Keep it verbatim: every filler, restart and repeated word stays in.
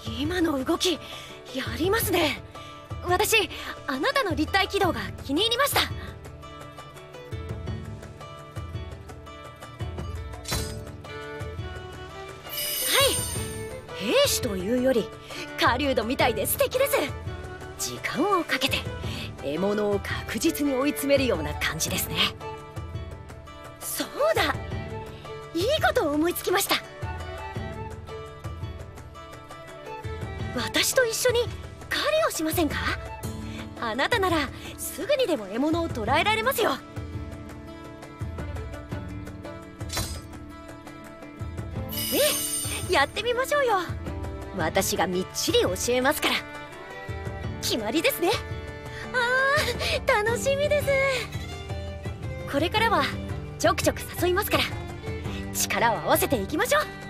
今の動きやりますね。私あなたの立体軌道が気に入りました。兵士というより狩人みたいで素敵です。時間をかけて獲物を確実に追い詰めるような感じですね。そうだ、いいことを思いつきました。私と一緒に狩りをしませんか？あなたならすぐにでも獲物を捕らえられますよ。ええ、やってみましょうよ。私がみっちり教えますから。決まりですね。あー、楽しみです。これからはちょくちょく誘いますから、力を合わせていきましょう。